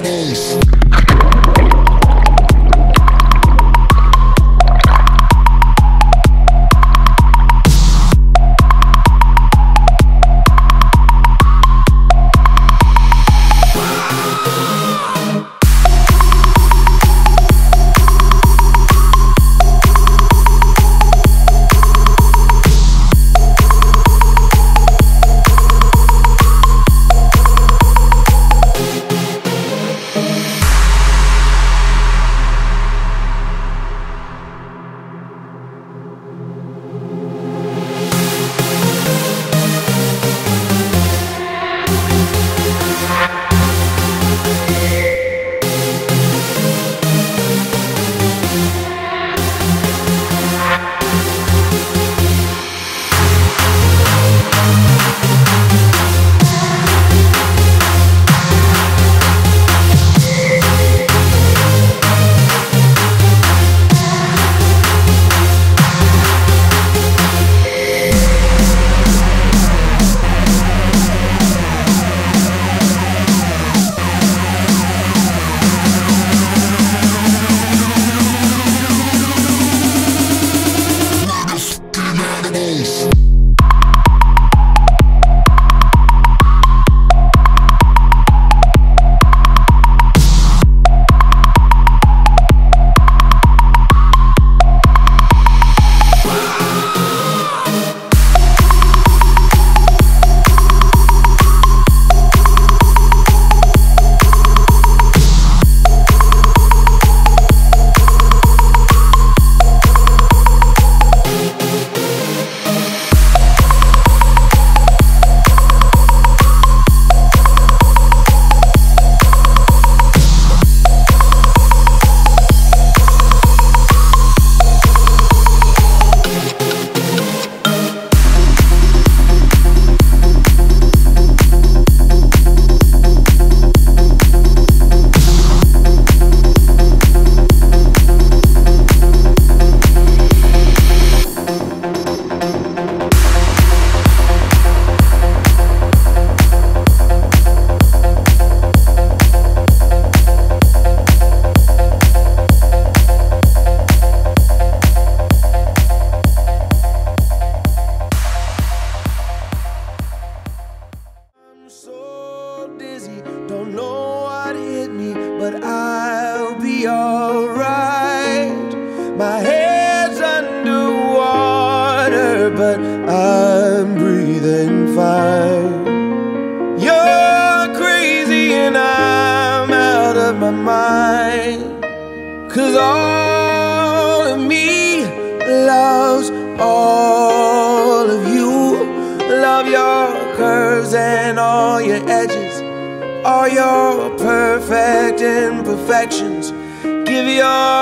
animals. Don't know what hit me, but I'll be alright. My head's underwater, but I'm breathing fine. You're crazy and I'm out of my mind, 'cause all of me loves all of you. Love your curves and all your edges, all your perfect imperfections. Give your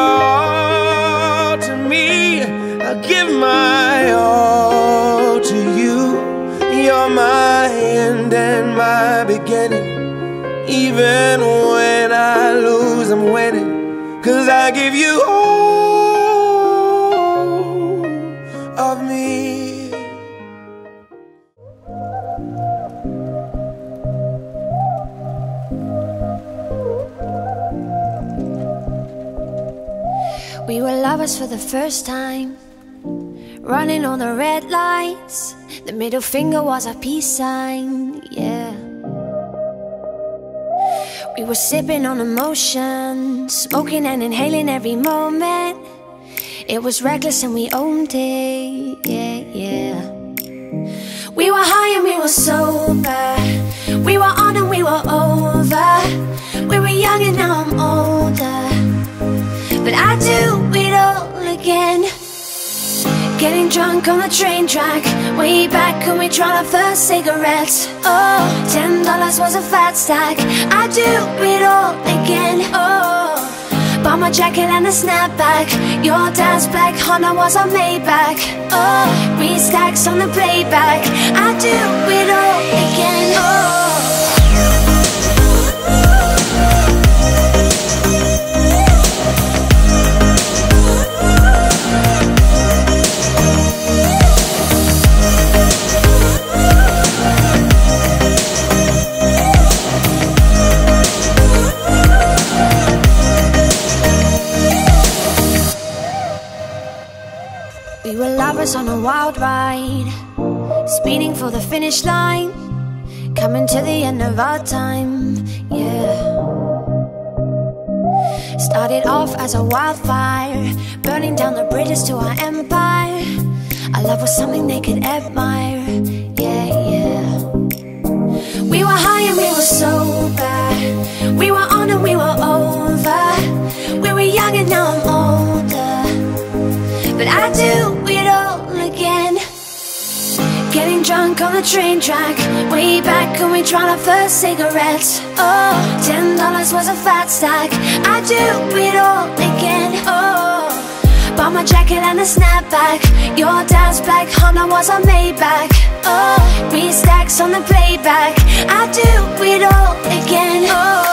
all to me, I'll give my all to you. You're my end and my beginning. Even when I lose, I'm winning, 'cause I give you all of me. We were lovers for the first time, running on the red lights. The middle finger was our peace sign, yeah. We were sipping on emotion, smoking and inhaling every moment. It was reckless and we owned it, yeah, yeah. We were high and we were sober, we were on and we were over. We were young and now I'm older, but I do it all again. Getting drunk on the train track, way back when we tried our first cigarettes. Oh, $10 was a fat stack. I do it all again. Oh, bought my jacket and a snapback. Your dad's black Honda was our Maybach. Oh, restacks on the playback. I do it all again. Oh. us on a wild ride, speeding for the finish line, coming to the end of our time, yeah. Started off as a wildfire, burning down the bridges to our empire. Our love was something they could admire, yeah, yeah. We were high and we were sober, we were on and we were over. We were young and now I'm older, but I do it all again. Getting drunk on the train track, way back when we tried our first cigarettes. Oh, $10 was a fat stack. I do it all again. Oh, bought my jacket and a snapback. Your dad's black Honda was a Maybach. Oh, 3 stacks on the playback. I do it all again. Oh.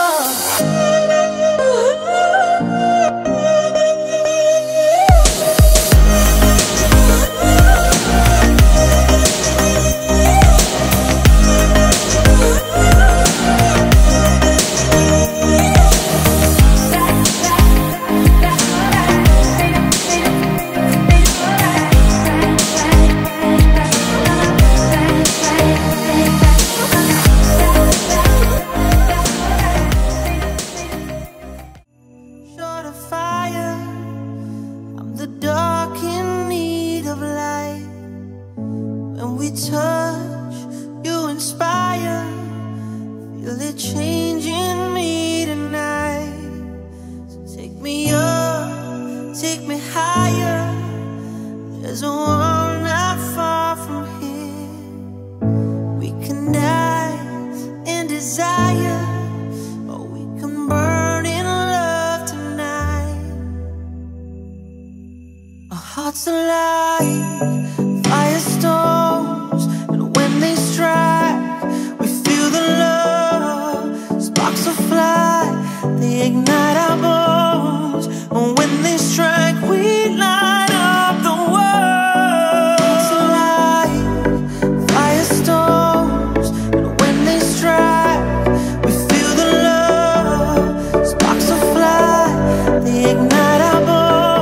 Hearts alive, firestorms, and when they strike, we feel the love. Sparks will fly, they ignite our bones, and when they strike, we light up the world. Hearts alive, firestorms, and when they strike, we feel the love. Sparks will fly, they ignite our bones.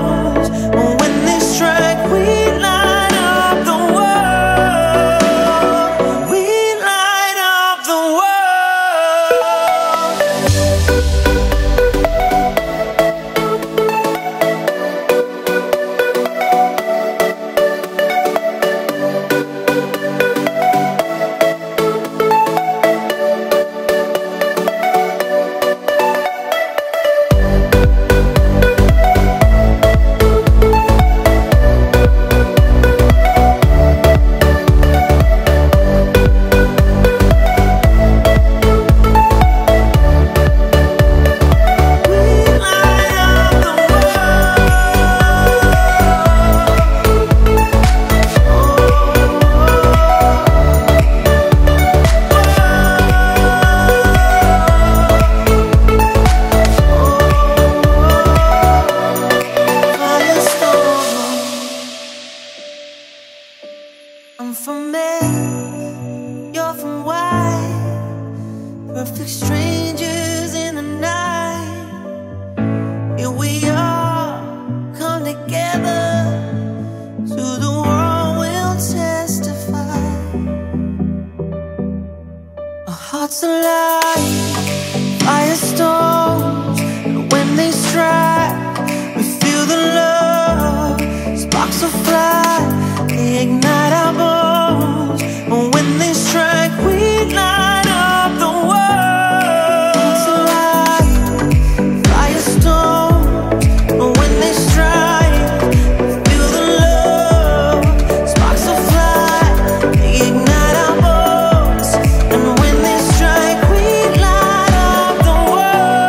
I'm from X, you're from Y, perfect strangers in the night. Here we are, come together, to the world we'll testify. Our hearts alive, firestorms, and when they strike, we feel the love. Sparks will fly, they ignite our bones. And when they strike, we light up the world. It's alive, firestorms. And when they strike, we feel the love. Sparks will fly, they ignite our bones. And when they strike, we light up the world.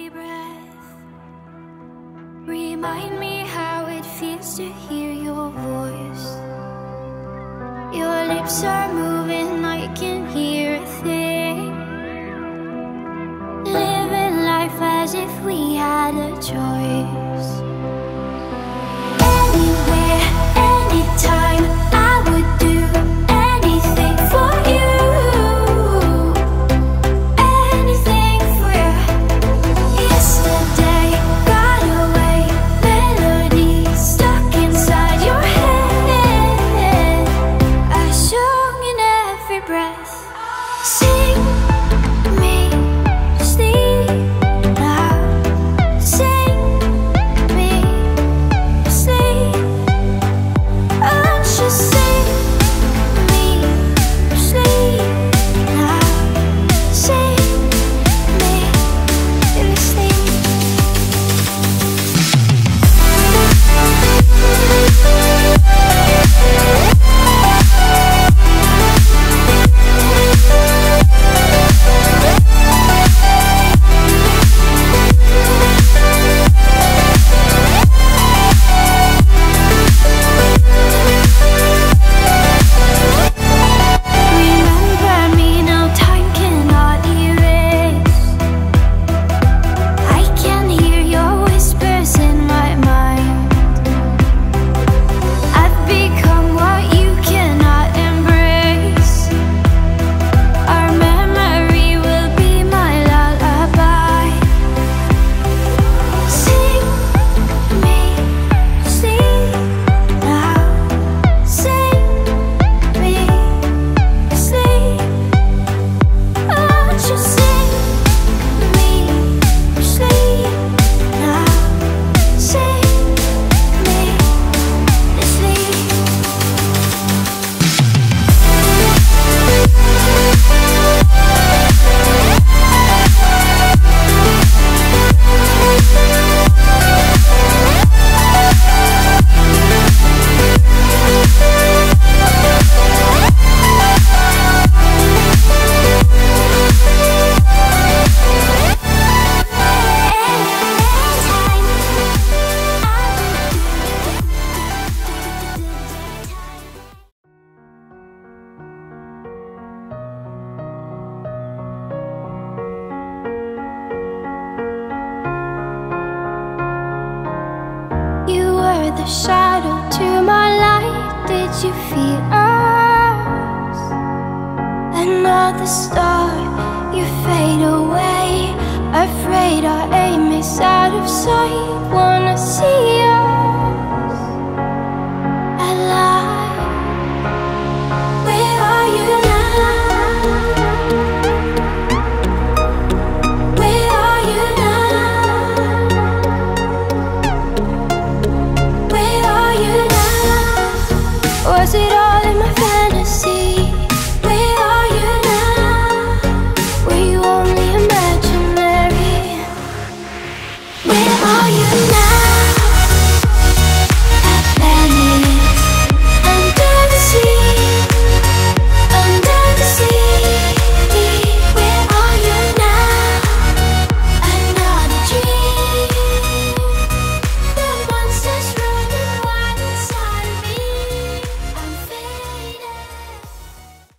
every breath. Remind me how it feels to hear your voice. Your lips are moving, I can hear a thing. Living life as if we had a choice. Anywhere, anytime, I would do anything for you. Anything for you. Yesterday got away, melodies stuck inside your head. I sung in every breath. Sing me sleep now. Sing me sleep. Oh, just sing me sleep now. Sing me sleep. Remember me now, time cannot erase. I can hear your whispers in my mind. I've become what you cannot embrace. Our memory will be my lullaby. Sing me sleep now. Sing me sleep. Oh, just sing me sleep now. Sing me sleep. You were the shadow to my light. Did you feel us? Another star, you fade away. Afraid our aim is out of sight. Wanna see us alive. Where are you now? Where are you now? Where are you now? Was it all in my fantasy? Where are you now? Were you only imaginary? Where are you now?